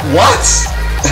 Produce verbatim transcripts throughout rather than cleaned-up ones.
What?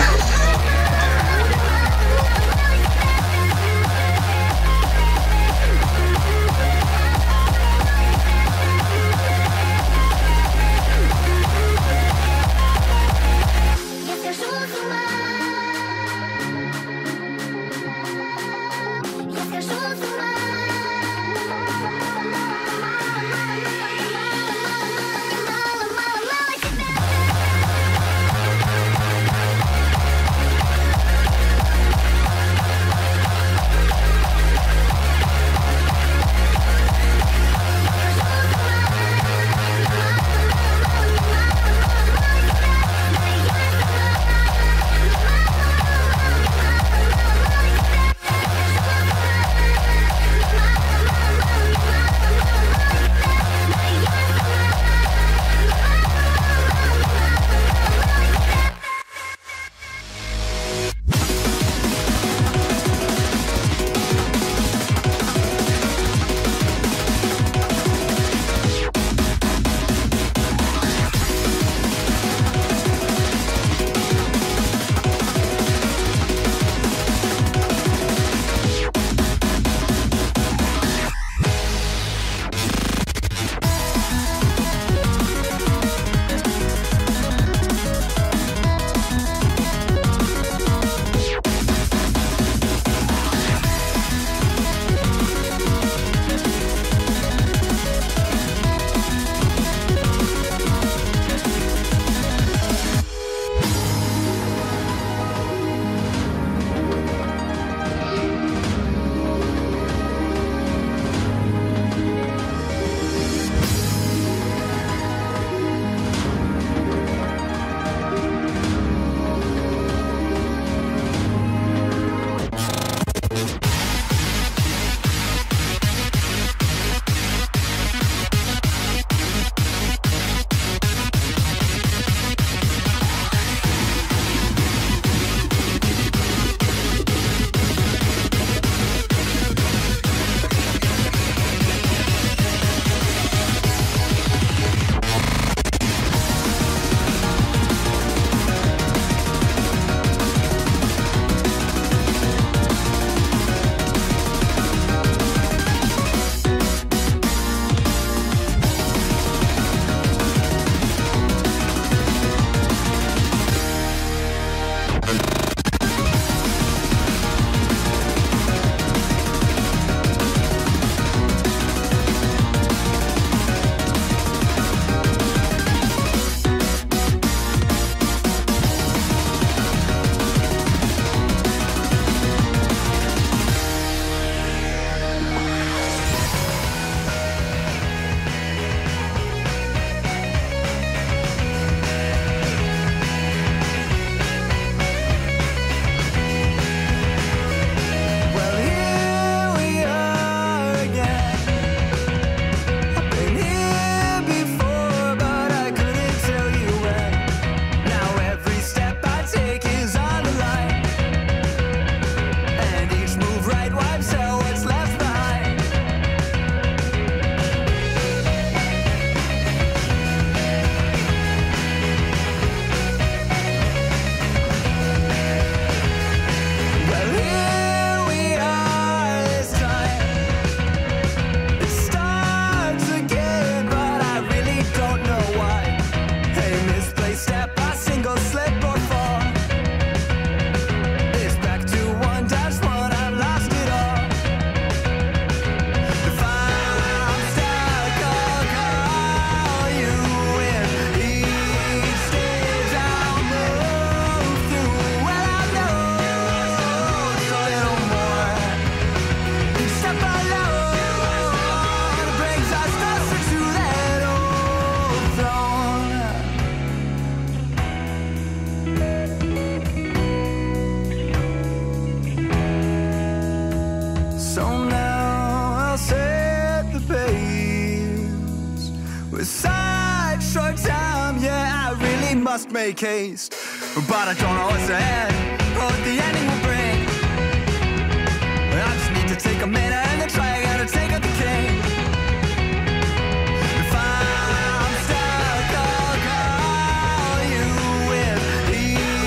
must make haste, but I don't know what's ahead or what the ending will bring. I just need to take a minute and then try again to take out the king. If I'm stuck, I'll call you with each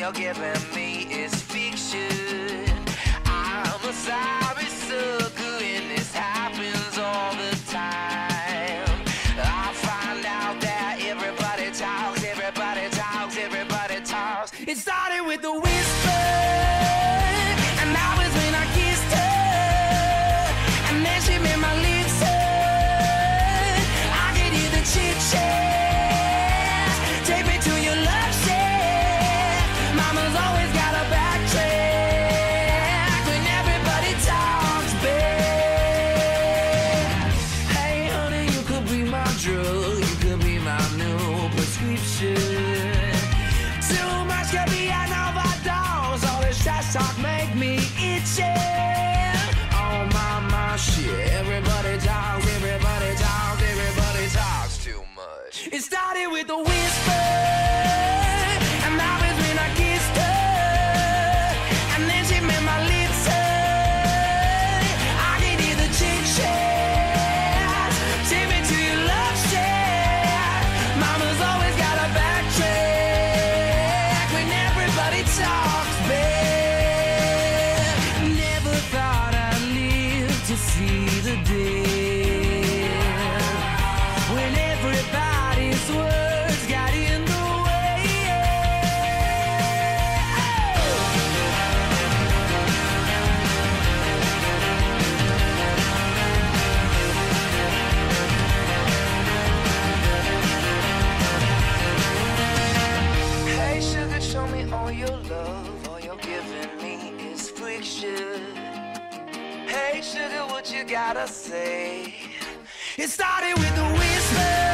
you're giving me is fiction. I'm a sorry sucker and this happens all the time. I find out that everybody talks, everybody talks, everybody talks. It started with a whisper, and that was when I kissed her, and then she made my lips hurt. I could hear the chit chat. Take me to your love shack. Mama's always got a backtrack when everybody talks back. Hey honey, you could be my drug, you could be my new prescription. Too much could be an overdose. All this trash talk make me itchy. Oh my, my shit. Everybody talks, everybody talks, everybody talks too much. It started with a whisper, and that was when I kissed her, and then she made my lips hurt. I could hear the chit chat. Take me to your love shack. Mama's always got a backtrack when everybody talks back. Never thought I'd live to see the day when everybody's words got in the way. Hey sugar, show me all your love. All you're giving me is friction. Hey sugar, what you gotta say? It started with a whisper.